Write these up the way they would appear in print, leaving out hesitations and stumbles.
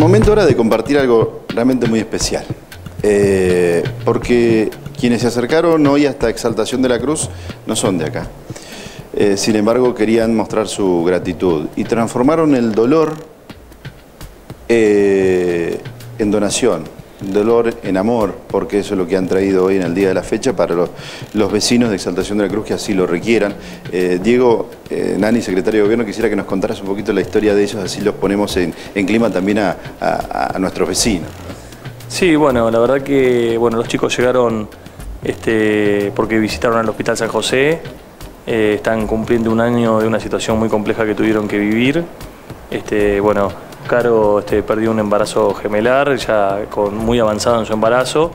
Momento ahora de compartir algo realmente muy especial, porque quienes se acercaron hoy hasta Exaltación de la Cruz no son de acá. Sin embargo, querían mostrar su gratitud y transformaron el dolor en donación, dolor en amor, porque eso es lo que han traído hoy en el día de la fecha para los vecinos de Exaltación de la Cruz que así lo requieran. Diego, Nani, secretario de Gobierno, quisiera que nos contaras un poquito la historia de ellos, así los ponemos en clima también a nuestros vecinos. Sí, bueno, la verdad que los chicos llegaron porque visitaron al Hospital San José, están cumpliendo un año de una situación muy compleja que tuvieron que vivir. Caro perdió un embarazo gemelar, ya muy avanzado en su embarazo.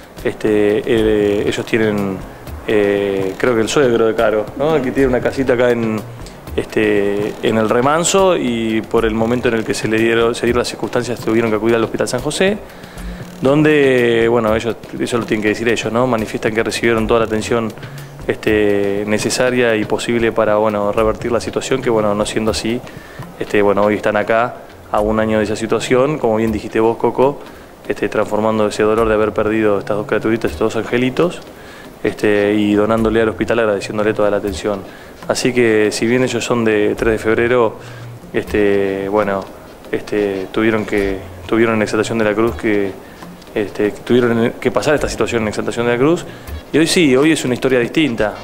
Ellos tienen, creo que el suegro de Caro, ¿no? Que tiene una casita acá en el Remanso, y por el momento en el que se dieron las circunstancias tuvieron que acudir al Hospital San José, donde, ellos, eso lo tienen que decir ellos, ¿no? Manifiestan que recibieron toda la atención necesaria y posible para, revertir la situación, que, no siendo así, hoy están acá a un año de esa situación, como bien dijiste vos, Coco, transformando ese dolor de haber perdido estas dos criaturitas, estos dos angelitos, y donándole al hospital, agradeciéndole toda la atención. Así que, si bien ellos son de 3 de febrero, tuvieron en Exaltación de la Cruz tuvieron que pasar esta situación en Exaltación de la Cruz, y hoy sí, hoy es una historia distinta,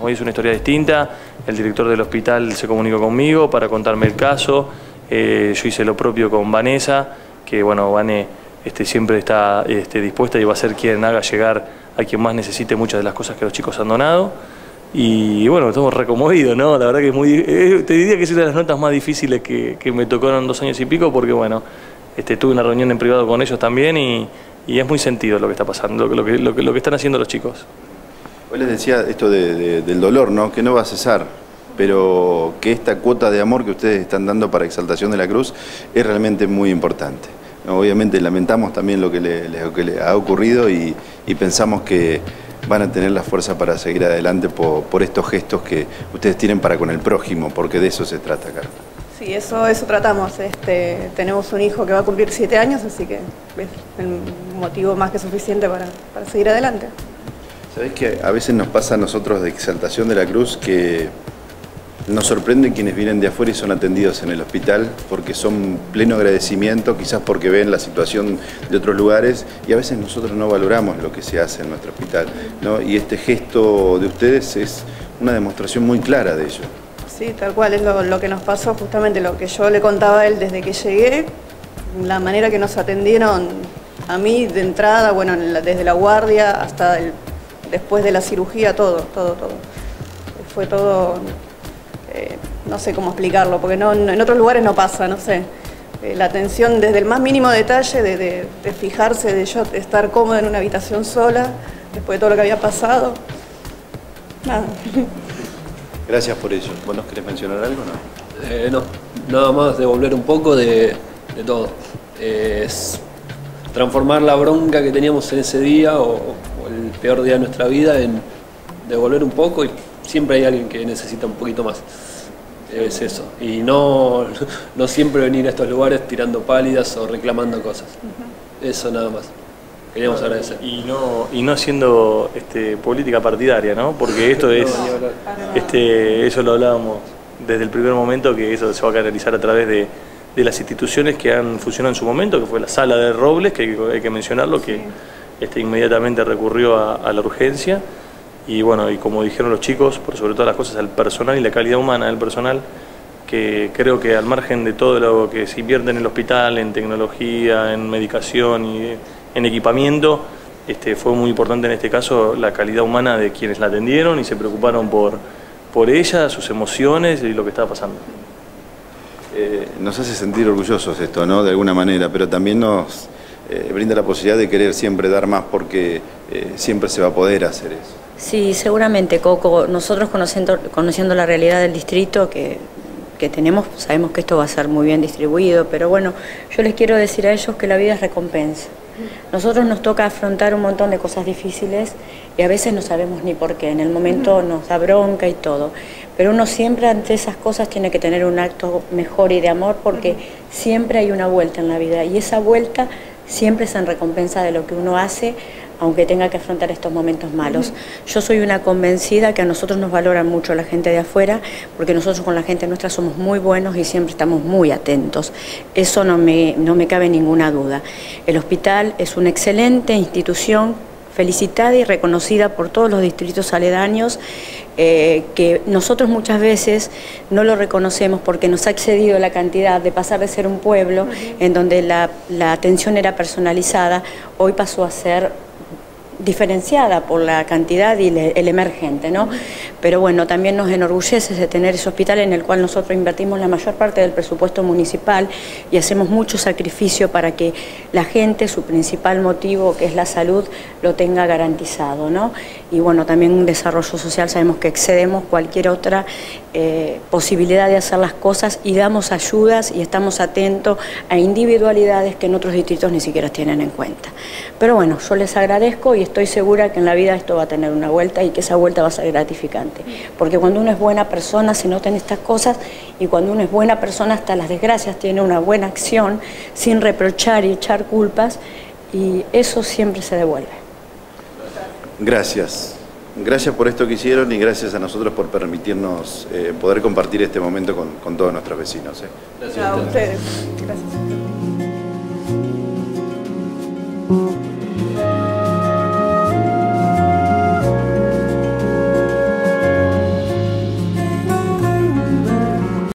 el director del hospital se comunicó conmigo para contarme el caso. Yo hice lo propio con Vanessa, que Vane siempre está dispuesta y va a ser quien haga llegar a quien más necesite muchas de las cosas que los chicos han donado. Y estamos reconmovidos, ¿no? La verdad que es muy... te diría que es una de las notas más difíciles que me tocaron 2 años y pico, porque tuve una reunión en privado con ellos también, y es muy sentido lo que está pasando, lo que están haciendo los chicos. Hoy les decía esto del dolor, ¿no? Que no va a cesar, pero que esta cuota de amor que ustedes están dando para Exaltación de la Cruz es realmente muy importante. Obviamente lamentamos también lo que le ha ocurrido, y pensamos que van a tener la fuerza para seguir adelante por estos gestos que ustedes tienen para con el prójimo, porque de eso se trata acá. Sí, eso tratamos. Tenemos un hijo que va a cumplir 7 años, así que es el motivo más que suficiente para seguir adelante. ¿Sabés que a veces nos pasa a nosotros de Exaltación de la Cruz que nos sorprenden quienes vienen de afuera y son atendidos en el hospital, porque son pleno agradecimiento, quizás porque ven la situación de otros lugares, y a veces nosotros no valoramos lo que se hace en nuestro hospital, ¿no? Y este gesto de ustedes es una demostración muy clara de ello. Sí, tal cual, es lo que nos pasó, justamente lo que yo le contaba a él desde que llegué, la manera que nos atendieron a mí de entrada, desde la guardia hasta después de la cirugía, todo. Fue todo... no sé cómo explicarlo, porque en otros lugares no pasa, no sé. La atención desde el más mínimo detalle, de fijarse, de yo estar cómoda en una habitación sola, después de todo lo que había pasado. Nada. Gracias por ello. ¿Vos nos querés mencionar algo o no? No, nada más devolver un poco de todo. Es transformar la bronca que teníamos en ese día, o el peor día de nuestra vida, en devolver un poco, y siempre hay alguien que necesita un poquito más. Es eso. Y no siempre venir a estos lugares tirando pálidas o reclamando cosas. Eso nada más. Queríamos agradecer. Y no haciendo política partidaria, ¿no? Porque esto es... eso lo hablábamos desde el primer momento, que eso se va a canalizar a través de las instituciones que han funcionado en su momento, que fue la Sala de Robles, que hay que mencionarlo, que inmediatamente recurrió a la urgencia. Y y como dijeron los chicos, por sobre todas las cosas, el personal y la calidad humana del personal, que creo que al margen de todo lo que se invierte en el hospital, en tecnología, en medicación y en equipamiento, fue muy importante en este caso la calidad humana de quienes la atendieron y se preocuparon por ella, sus emociones y lo que estaba pasando. Nos hace sentir orgullosos esto, ¿no? De alguna manera, pero también nos brinda la posibilidad de querer siempre dar más, porque siempre se va a poder hacer eso. Sí, seguramente, Coco. Nosotros conociendo la realidad del distrito que tenemos, sabemos que esto va a ser muy bien distribuido, pero yo les quiero decir a ellos que la vida es recompensa. Nosotros nos toca afrontar un montón de cosas difíciles y a veces no sabemos ni por qué. En el momento nos da bronca y todo. Pero uno siempre ante esas cosas tiene que tener un acto mejor y de amor, porque siempre hay una vuelta en la vida y esa vuelta siempre es en recompensa de lo que uno hace, aunque tenga que afrontar estos momentos malos. Yo soy una convencida que a nosotros nos valoran mucho la gente de afuera, porque nosotros con la gente nuestra somos muy buenos y siempre estamos muy atentos. Eso no me cabe ninguna duda. El hospital es una excelente institución, felicitada y reconocida por todos los distritos aledaños, que nosotros muchas veces no lo reconocemos porque nos ha excedido la cantidad de pasar de ser un pueblo en donde la atención era personalizada, hoy pasó a ser diferenciada por la cantidad y el emergente, ¿no? Pero bueno, también nos enorgullece de tener ese hospital en el cual nosotros invertimos la mayor parte del presupuesto municipal y hacemos mucho sacrificio para que la gente, su principal motivo, que es la salud, lo tenga garantizado, ¿no? Y bueno, también un desarrollo social, sabemos que excedemos cualquier otra posibilidad de hacer las cosas y damos ayudas y estamos atentos a individualidades que en otros distritos ni siquiera tienen en cuenta. Pero bueno, yo les agradezco y estoy segura que en la vida esto va a tener una vuelta y que esa vuelta va a ser gratificante. Porque cuando uno es buena persona se notan estas cosas y cuando uno es buena persona hasta las desgracias tiene una buena acción sin reprochar y echar culpas y eso siempre se devuelve. Gracias. Gracias por esto que hicieron y gracias a nosotros por permitirnos poder compartir este momento con todos nuestros vecinos. Gracias a ustedes. Gracias.